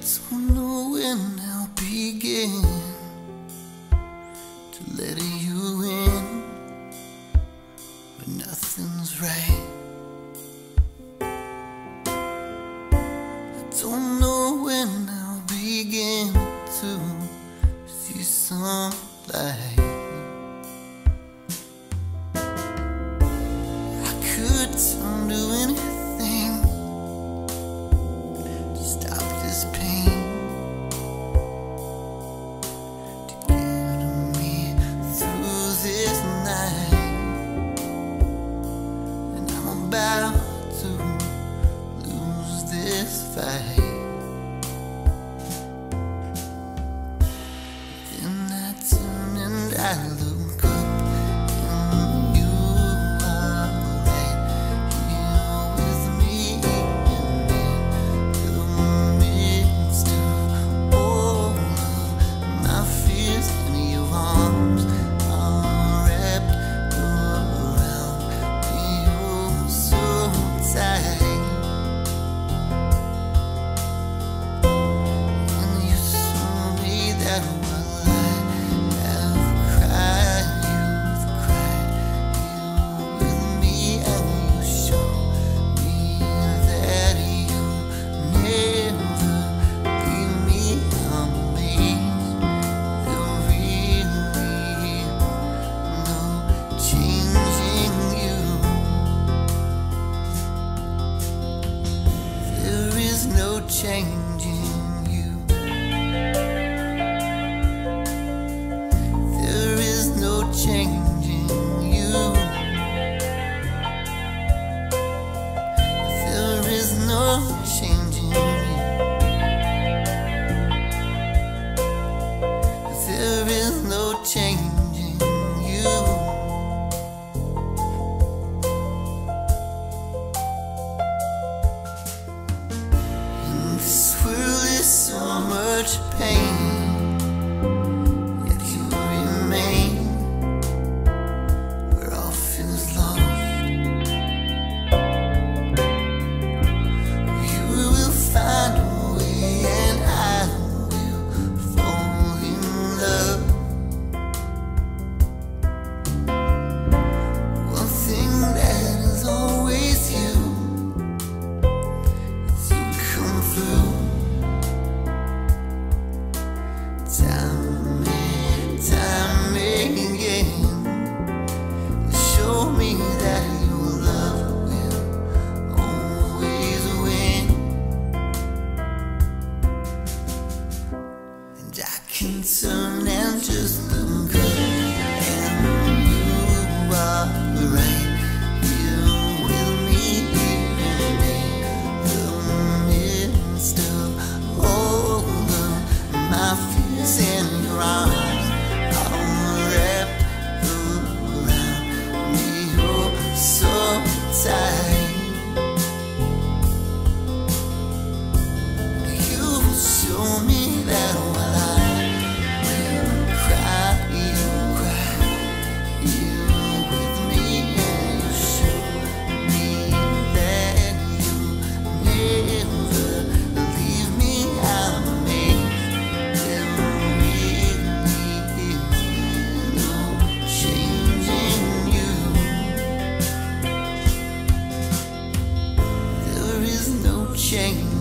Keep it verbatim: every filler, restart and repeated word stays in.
don't know when I'll begin to let you in when nothing's right. I don't know when I'll begin to see some light. I could turn to anything to stop this pain, to get me through this night. And I'm about to lose this fight. Then I turn and I look up, and you are right here with me in the midst of all of my fears. And your arms are wrapped around me, oh so tight. And you saw me that while I have cried, you've cried here with me. And you show me that you never leave me. I'm amazed there really no changing you. There is no changing you. There is no changing you. There is no changing you. There is no changing you. In this world is so much pain, yet you remain where all feels lost. You will find a way, and I will fall in love. One thing that is always you is you come through. Time and time again, you show me that your love will always win. And I can turn and just look up, and you are right here with me in the midst of all of my fears. And your arms are wrapped around me, oh so tight. You show me that while I will cry, you cry here with me. And you show me that you never leave me. I'm amazed there really is no changing you. There is no change.